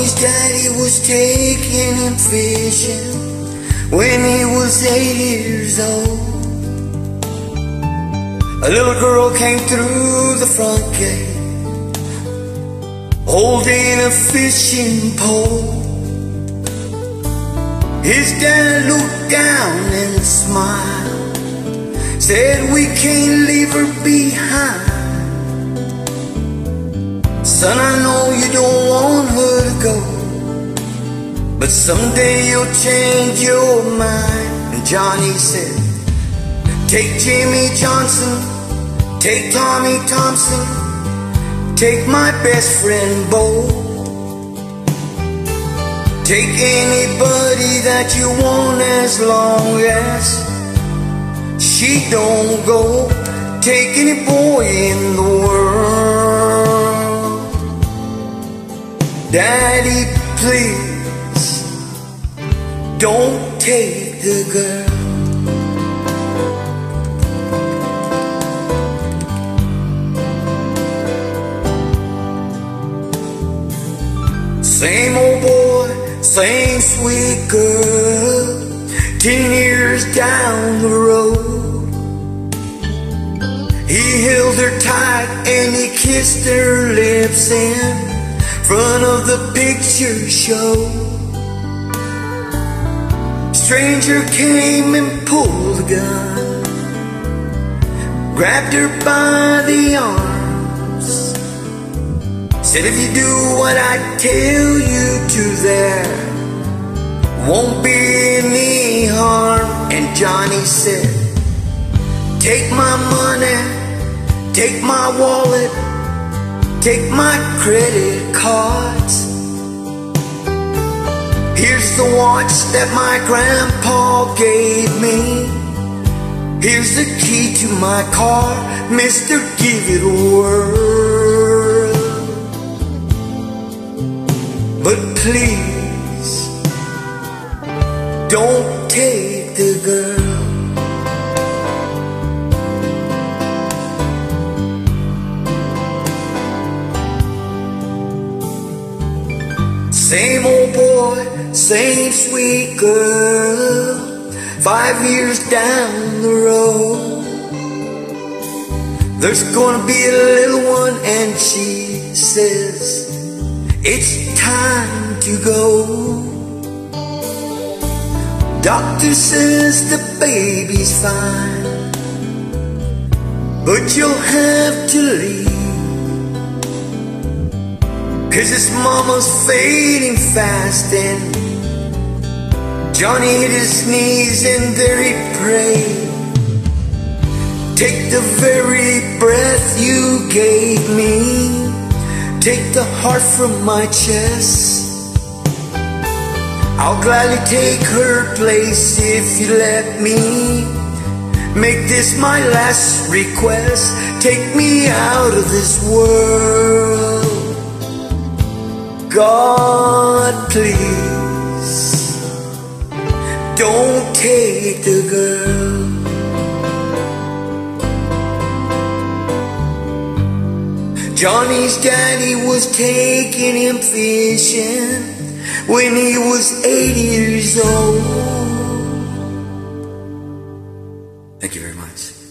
Johnny's daddy was taking him fishing when he was 8 years old. A little girl came through the front gate holding a fishing pole. His dad looked down and smiled, said, "We can't leave her behind. Son, I know you don't want her to go, but someday you'll change your mind." And Johnny said, "Take Jimmy Johnson, take Tommy Thompson, take my best friend Bo. Take anybody that you want as long as she don't go. Take any boy in the world. Daddy, please, don't take the girl." Same old boy, same sweet girl, 10 years down the road. He held her tight and he kissed her lips in front of the picture show. Stranger came and pulled a gun, grabbed her by the arms, said, "If you do what I tell you to, there won't be any harm." And Johnny said, "Take my money, take my wallet, take my credit cards. Here's the watch that my grandpa gave me. Here's the key to my car, mister, give it a whirl. But please, don't take the girl." Same old boy, same sweet girl, 5 years down the road. There's gonna be a little one and she says, "It's time to go. Doctor says the baby's fine, but you'll have to leave, 'cause his mama's fading fast." And Johnny hit his knees and there he prayed, "Take the very breath you gave me, take the heart from my chest. I'll gladly take her place if you let me. Make this my last request. Take me out of this world. God, please, don't take the girl." Johnny's daddy was taking him fishing when he was 8 years old. Thank you very much.